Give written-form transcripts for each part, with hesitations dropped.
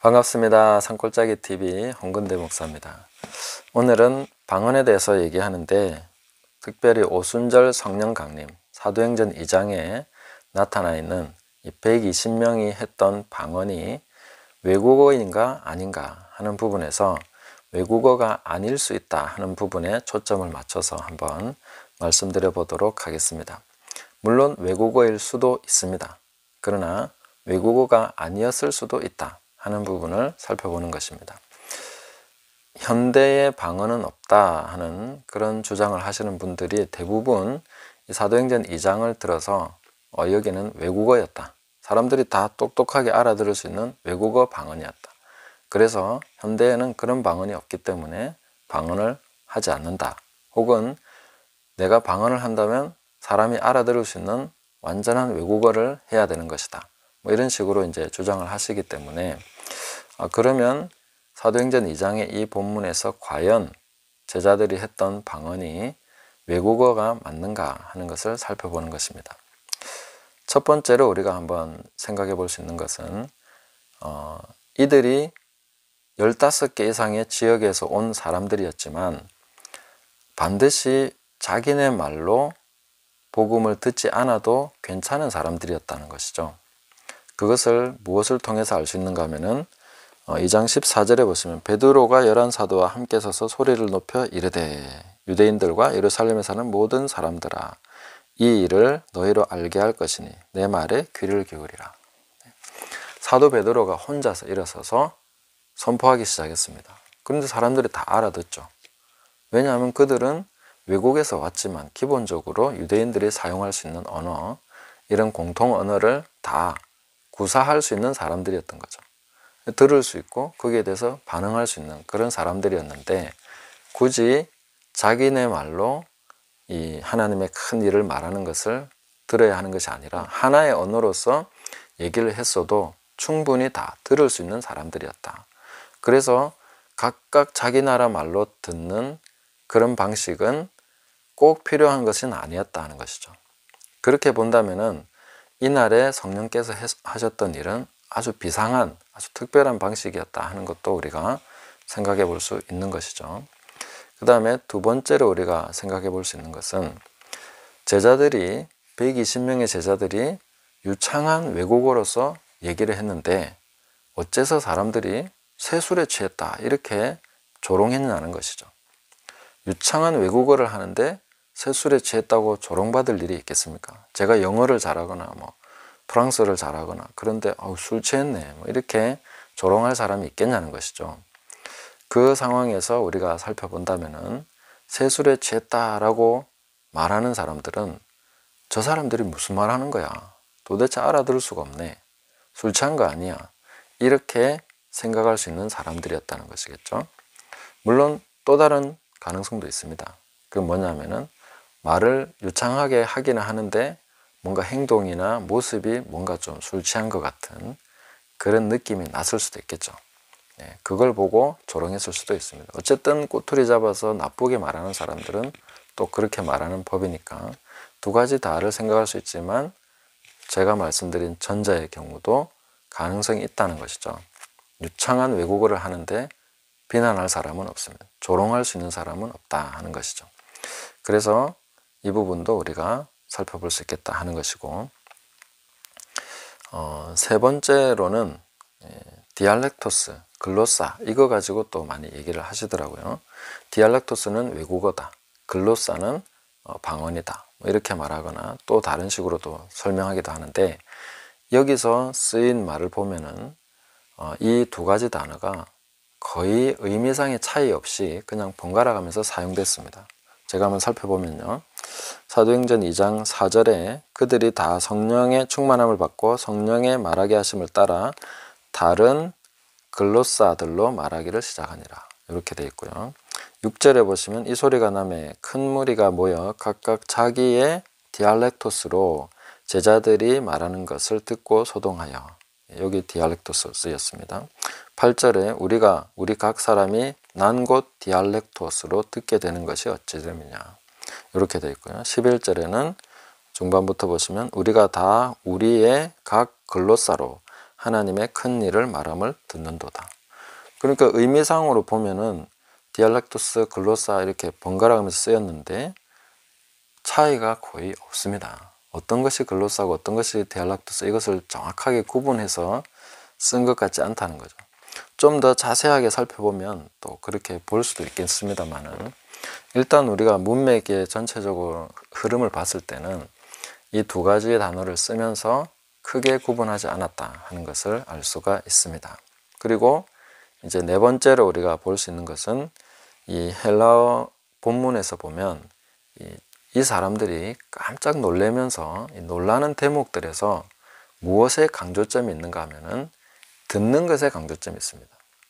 반갑습니다. 산골짜기 TV 홍근대 목사입니다. 오늘은 방언에 대해서 얘기하는데 특별히 오순절 성령 강림 사도행전 2장에 나타나 있는 이 120명이 했던 방언이 외국어인가 아닌가 하는 부분에서 외국어가 아닐 수 있다 하는 부분에 초점을 맞춰서 한번 말씀드려 보도록 하겠습니다. 물론 외국어일 수도 있습니다. 그러나 외국어가 아니었을 수도 있다 하는 부분을 살펴보는 것입니다. 현대의 방언은 없다 하는 그런 주장을 하시는 분들이 대부분 이 사도행전 2장을 들어서 여기는 외국어였다. 사람들이 다 똑똑하게 알아들을 수 있는 외국어 방언이었다. 그래서 현대에는 그런 방언이 없기 때문에 방언을 하지 않는다. 혹은 내가 방언을 한다면 사람이 알아들을 수 있는 완전한 외국어를 해야 되는 것이다. 뭐 이런 식으로 이제 주장을 하시기 때문에 그러면 사도행전 2장의 이 본문에서 과연 제자들이 했던 방언이 외국어가 맞는가 하는 것을 살펴보는 것입니다. 첫 번째로 우리가 한번 생각해 볼 수 있는 것은 이들이 15개 이상의 지역에서 온 사람들이었지만 반드시 자기네 말로 복음을 듣지 않아도 괜찮은 사람들이었다는 것이죠. 그것을 무엇을 통해서 알 수 있는가 하면은 2장 14절에 보시면 베드로가 11사도와 함께 서서 소리를 높여 이르되 유대인들과 예루살렘에 사는 모든 사람들아 이 일을 너희로 알게 할 것이니 내 말에 귀를 기울이라. 사도 베드로가 혼자서 일어서서 선포하기 시작했습니다. 그런데 사람들이 다 알아듣죠. 왜냐하면 그들은 외국에서 왔지만 기본적으로 유대인들이 사용할 수 있는 언어, 이런 공통 언어를 다 구사할 수 있는 사람들이었던 거죠. 들을 수 있고 거기에 대해서 반응할 수 있는 그런 사람들이었는데 굳이 자기네 말로 이 하나님의 큰 일을 말하는 것을 들어야 하는 것이 아니라 하나의 언어로서 얘기를 했어도 충분히 다 들을 수 있는 사람들이었다. 그래서 각각 자기 나라 말로 듣는 그런 방식은 꼭 필요한 것은 아니었다 하는 것이죠. 그렇게 본다면은 이날에 성령께서 하셨던 일은 아주 비상한, 아주 특별한 방식이었다 하는 것도 우리가 생각해 볼 수 있는 것이죠. 그 다음에 두 번째로 우리가 생각해 볼 수 있는 것은 제자들이 120명의 제자들이 유창한 외국어로서 얘기를 했는데 어째서 사람들이 세술에 취했다 이렇게 조롱했냐는 것이죠. 유창한 외국어를 하는데 세술에 취했다고 조롱받을 일이 있겠습니까? 제가 영어를 잘하거나 프랑스어를 잘하거나 그런데 술 취했네 이렇게 조롱할 사람이 있겠냐는 것이죠. 그 상황에서 우리가 살펴본다면은 세술에 취했다라고 말하는 사람들은 저 사람들이 무슨 말 하는 거야? 도대체 알아들을 수가 없네. 술 취한 거 아니야. 이렇게 생각할 수 있는 사람들이었다는 것이겠죠. 물론 또 다른 가능성도 있습니다. 그 뭐냐면은 말을 유창하게 하기는 하는데 뭔가 행동이나 모습이 뭔가 좀 술 취한 것 같은 그런 느낌이 났을 수도 있겠죠. 그걸 보고 조롱했을 수도 있습니다. 어쨌든 꼬투리 잡아서 나쁘게 말하는 사람들은 또 그렇게 말하는 법이니까 두 가지 다를 생각할 수 있지만 제가 말씀드린 전자의 경우도 가능성이 있다는 것이죠. 유창한 외국어를 하는데 비난할 사람은 없습니다. 조롱할 수 있는 사람은 없다 하는 것이죠. 그래서 이 부분도 우리가 살펴볼 수 있겠다 하는 것이고 세 번째로는 디알렉토스, 글로사 이거 가지고 또 많이 얘기를 하시더라고요. 디알렉토스는 외국어다. 글로사는 방언이다. 이렇게 말하거나 또 다른 식으로도 설명하기도 하는데 여기서 쓰인 말을 보면은 이 두 가지 단어가 거의 의미상의 차이 없이 그냥 번갈아 가면서 사용됐습니다. 제가 한번 살펴보면요. 사도행전 2장 4절에 그들이 다 성령의 충만함을 받고 성령의 말하게 하심을 따라 다른 글로사들로 말하기를 시작하니라. 이렇게 되어 있고요. 6절에 보시면 이 소리가 나매 큰 무리가 모여 각각 자기의 디알렉토스로 제자들이 말하는 것을 듣고 소동하여 여기 디알렉토스 쓰였습니다. 8절에 우리 각 사람이 난 곳 디알렉토스로 듣게 되는 것이 어찌 됨이냐 이렇게 되어 있고요. 11절에는 중반부터 보시면 우리가 다 우리의 각 글로사로 하나님의 큰 일을 말함을 듣는도다. 그러니까 의미상으로 보면은 디알렉투스, 글로사 이렇게 번갈아 가면서 쓰였는데 차이가 거의 없습니다. 어떤 것이 글로사고 어떤 것이 디알렉투스, 이것을 정확하게 구분해서 쓴 것 같지 않다는 거죠. 좀 더 자세하게 살펴보면 또 그렇게 볼 수도 있겠습니다만은, 일단 우리가 문맥의 전체적으로 흐름을 봤을 때는 이 두 가지의 단어를 쓰면서 크게 구분하지 않았다 하는 것을 알 수가 있습니다. 그리고 이제 네 번째로 우리가 볼 수 있는 것은 이 헬라어 본문에서 보면 이 사람들이 깜짝 놀라면서 놀라는 대목들에서 무엇에 강조점이 있는가 하면은 듣는 것에 강조점이 있습니다.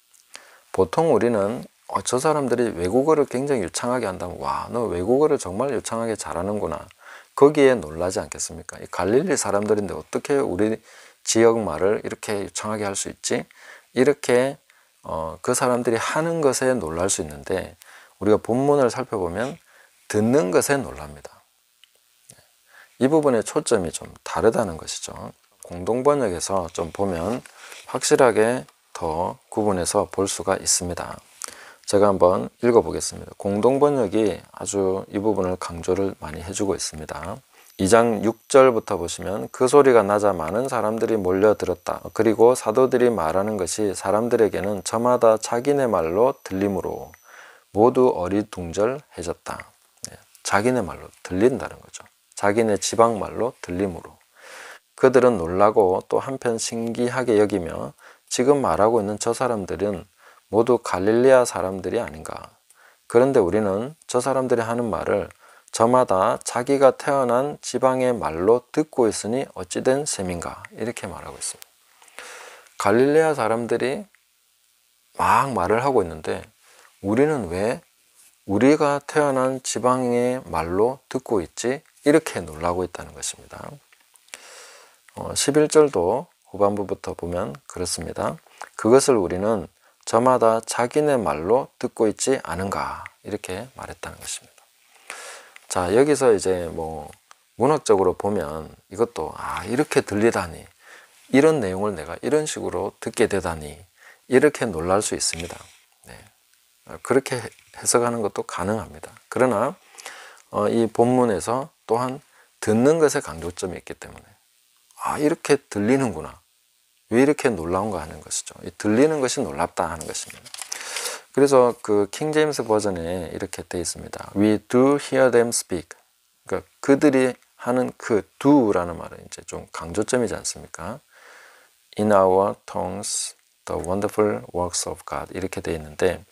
보통 우리는 저 사람들이 외국어를 굉장히 유창하게 한다면, 와, 너 외국어를 정말 유창하게 잘하는구나, 거기에 놀라지 않겠습니까? 이 갈릴리 사람들인데 어떻게 우리 지역 말을 이렇게 유창하게 할 수 있지? 이렇게 그 사람들이 하는 것에 놀랄 수 있는데, 우리가 본문을 살펴보면 듣는 것에 놀랍니다. 이 부분의 초점이 좀 다르다는 것이죠. 공동번역에서 좀 보면 확실하게 더 구분해서 볼 수가 있습니다. 제가 한번 읽어보겠습니다. 공동번역이 아주 이 부분을 강조를 많이 해주고 있습니다. 2장 6절부터 보시면 그 소리가 나자 많은 사람들이 몰려들었다. 그리고 사도들이 말하는 것이 사람들에게는 저마다 자기네 말로 들림으로 모두 어리둥절해졌다. 자기네 말로 들린다는 거죠. 자기네 지방 말로 들림으로. 그들은 놀라고 또 한편 신기하게 여기며 지금 말하고 있는 저 사람들은 모두 갈릴레아 사람들이 아닌가. 그런데 우리는 저 사람들이 하는 말을 저마다 자기가 태어난 지방의 말로 듣고 있으니 어찌된 셈인가. 이렇게 말하고 있습니다. 갈릴레아 사람들이 막 말을 하고 있는데 우리는 왜 우리가 태어난 지방의 말로 듣고 있지? 이렇게 놀라고 있다는 것입니다. 11절도 후반부부터 보면 그렇습니다. 그것을 우리는 저마다 자기네 말로 듣고 있지 않은가, 이렇게 말했다는 것입니다. 자, 여기서 이제 문학적으로 보면 이것도 이렇게 들리다니, 이런 내용을 내가 이런 식으로 듣게 되다니, 이렇게 놀랄 수 있습니다. 네. 그렇게 해석하는 것도 가능합니다. 그러나 이 본문에서 또한 듣는 것에 강조점이 있기 때문에 이렇게 들리는구나, 왜 이렇게 놀라운가 하는 것이죠. 이 들리는 것이 놀랍다 하는 것입니다. 그래서 그 킹제임스 버전에 이렇게 되어 있습니다. We do hear them speak. 그러니까 그들이 하는 그 do라는 말은 이제 좀 강조점이지 않습니까? In our tongues, the wonderful works of God. 이렇게 되어 있는데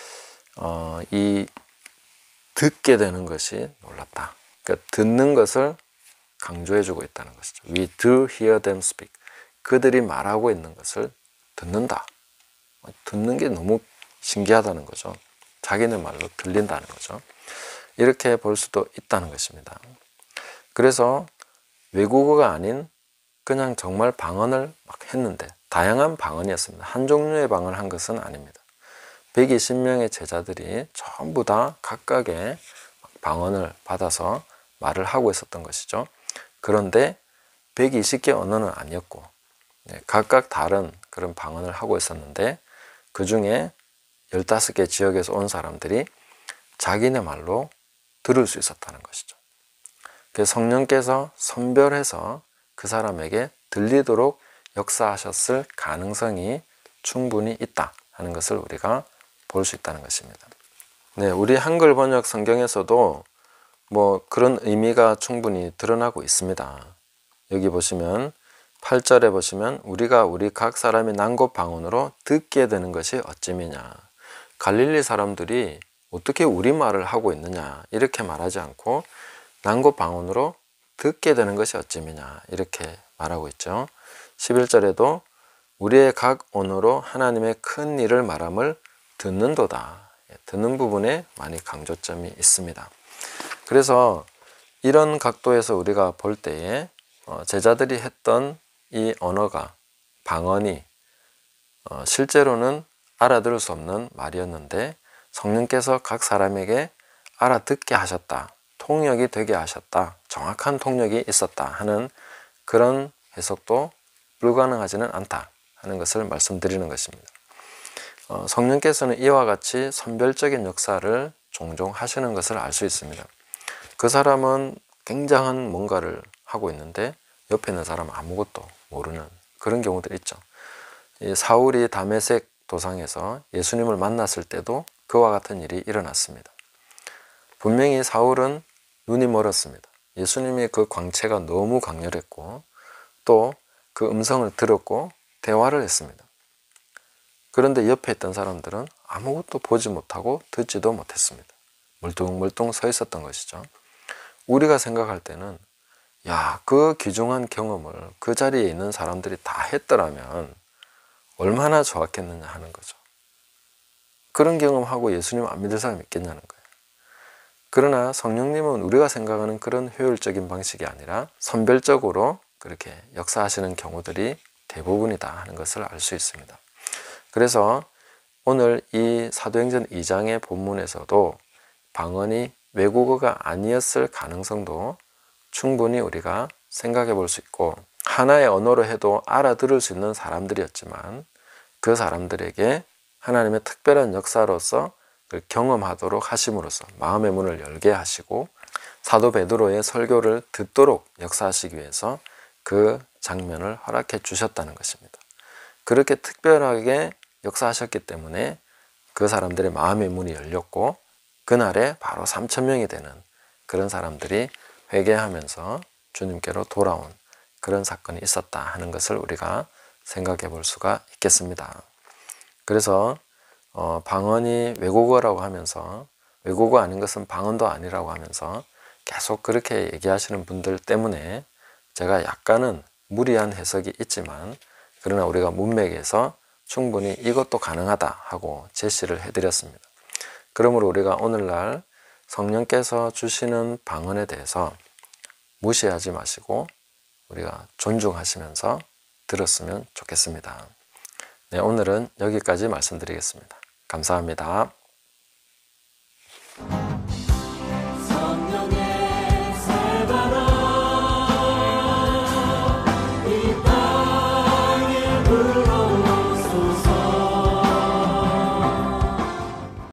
이 듣게 되는 것이 놀랍다. 그러니까 듣는 것을 강조해주고 있다는 것이죠. We do hear them speak. 그들이 말하고 있는 것을 듣는다. 듣는 게 너무 신기하다는 거죠. 자기네 말로 들린다는 거죠. 이렇게 볼 수도 있다는 것입니다. 그래서 외국어가 아닌 그냥 정말 방언을 막 했는데, 다양한 방언이었습니다. 한 종류의 방언을 한 것은 아닙니다. 120명의 제자들이 전부 다 각각의 방언을 받아서 말을 하고 있었던 것이죠. 그런데 120개 언어는 아니었고 각각 다른 그런 방언을 하고 있었는데, 그 중에 15개 지역에서 온 사람들이 자기네 말로 들을 수 있었다는 것이죠. 그래서 성령께서 선별해서 그 사람에게 들리도록 역사하셨을 가능성이 충분히 있다 하는 것을 우리가 볼 수 있다는 것입니다. 네, 우리 한글 번역 성경에서도 그런 의미가 충분히 드러나고 있습니다. 여기 보시면 8절에 보시면 우리가 우리 각 사람이 난곳 방언으로 듣게 되는 것이 어찌미냐. 갈릴리 사람들이 어떻게 우리말을 하고 있느냐 이렇게 말하지 않고 난곳 방언으로 듣게 되는 것이 어찌미냐 이렇게 말하고 있죠. 11절에도 우리의 각 언어로 하나님의 큰 일을 말함을 듣는도다. 듣는 부분에 많이 강조점이 있습니다. 그래서 이런 각도에서 우리가 볼 때에 제자들이 했던 이 언어가, 방언이 실제로는 알아들을 수 없는 말이었는데 성령께서 각 사람에게 알아듣게 하셨다, 통역이 되게 하셨다, 정확한 통역이 있었다 하는 그런 해석도 불가능하지는 않다 하는 것을 말씀드리는 것입니다. 성령께서는 이와 같이 선별적인 역사를 종종 하시는 것을 알 수 있습니다. 그 사람은 굉장한 뭔가를 하고 있는데 옆에 있는 사람은 아무것도 모르는 그런 경우들이 있죠. 사울이 다메섹 도상에서 예수님을 만났을 때도 그와 같은 일이 일어났습니다. 분명히 사울은 눈이 멀었습니다. 예수님의 그 광채가 너무 강렬했고 또 그 음성을 들었고 대화를 했습니다. 그런데 옆에 있던 사람들은 아무것도 보지 못하고 듣지도 못했습니다. 멀뚱멀뚱 서 있었던 것이죠. 우리가 생각할 때는 야, 그 귀중한 경험을 그 자리에 있는 사람들이 다 했더라면 얼마나 좋았겠느냐 하는 거죠. 그런 경험하고 예수님 안 믿을 사람이 있겠냐는 거예요. 그러나 성령님은 우리가 생각하는 그런 효율적인 방식이 아니라 선별적으로 그렇게 역사하시는 경우들이 대부분이다 하는 것을 알 수 있습니다. 그래서 오늘 이 사도행전 2장의 본문에서도 방언이 외국어가 아니었을 가능성도 충분히 우리가 생각해 볼 수 있고 하나의 언어로 해도 알아들을 수 있는 사람들이었지만 그 사람들에게 하나님의 특별한 역사로서 그걸 경험하도록 하심으로써 마음의 문을 열게 하시고 사도 베드로의 설교를 듣도록 역사하시기 위해서 그 장면을 허락해 주셨다는 것입니다. 그렇게 특별하게 역사하셨기 때문에 그 사람들의 마음의 문이 열렸고 그날에 바로 3,000명이 되는 그런 사람들이 회개하면서 주님께로 돌아온 그런 사건이 있었다 하는 것을 우리가 생각해 볼 수가 있겠습니다. 그래서 방언이 외국어라고 하면서 외국어 아닌 것은 방언도 아니라고 하면서 계속 그렇게 얘기하시는 분들 때문에 제가 약간은 무리한 해석이 있지만 그러나 우리가 문맥에서 충분히 이것도 가능하다 하고 제시를 해드렸습니다. 그러므로 우리가 오늘날 성령께서 주시는 방언에 대해서 무시하지 마시고 우리가 존중하시면서 들었으면 좋겠습니다. 네, 오늘은 여기까지 말씀드리겠습니다. 감사합니다.